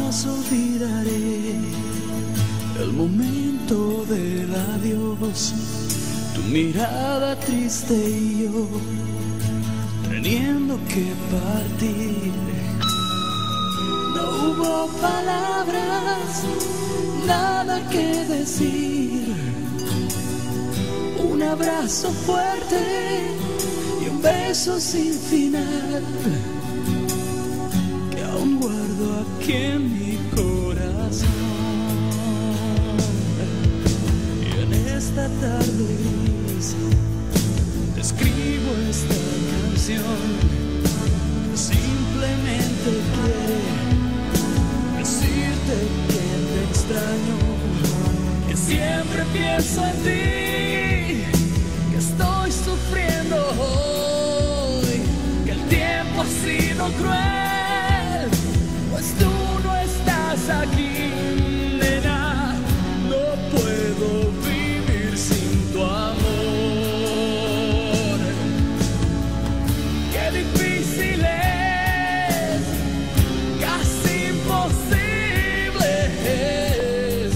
jamás olvidaré el momento del adiós, tu mirada triste y yo teniendo que partir. No hubo palabras, nada que decir, un abrazo fuerte y un beso sin final que aún guardo aquí en mi corazón. Y en esta tarde gris te escribo esta canción que simplemente quiere decirte que te extraño, que siempre pienso en ti, que estoy sufriendo hoy, que el tiempo ha sido cruel, pues tú no estás aquí, nena, no puedo vivir sin tu amor. Qué difícil es, casi imposible es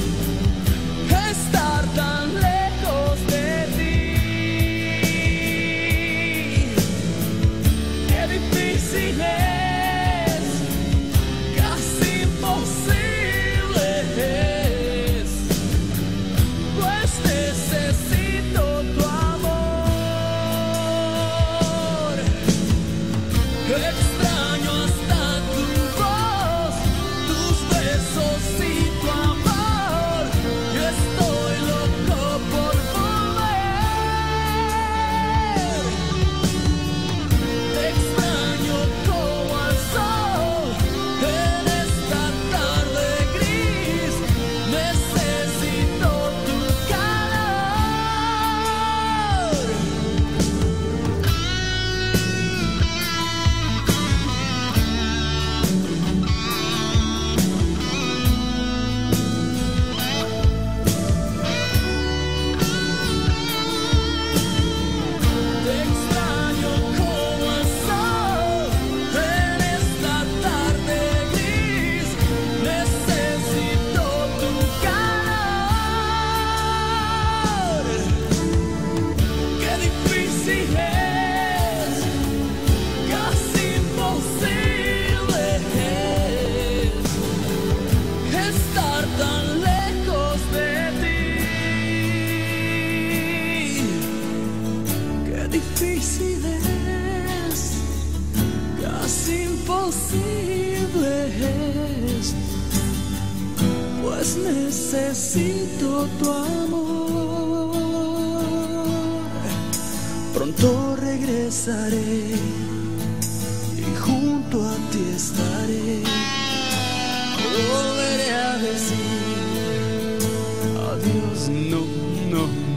estar tan lejos de ti. Qué difícil es, casi imposible es, pues necesito tu amor. Extraño hasta tu voz, tus besos y tu amor. Yo estoy loco por volver. Te extraño como al sol en esta tarde gris. Necesito tu calor. Te extraño como el sol en esta tarde gris. Necesito tu calor. Qué difícil es, casi imposible es estar tan lejos de ti. Qué difícil es, casi imposible es, pues necesito tu amor. Pronto regresaré y junto a ti estaré. Volveré a decir adiós, no, no,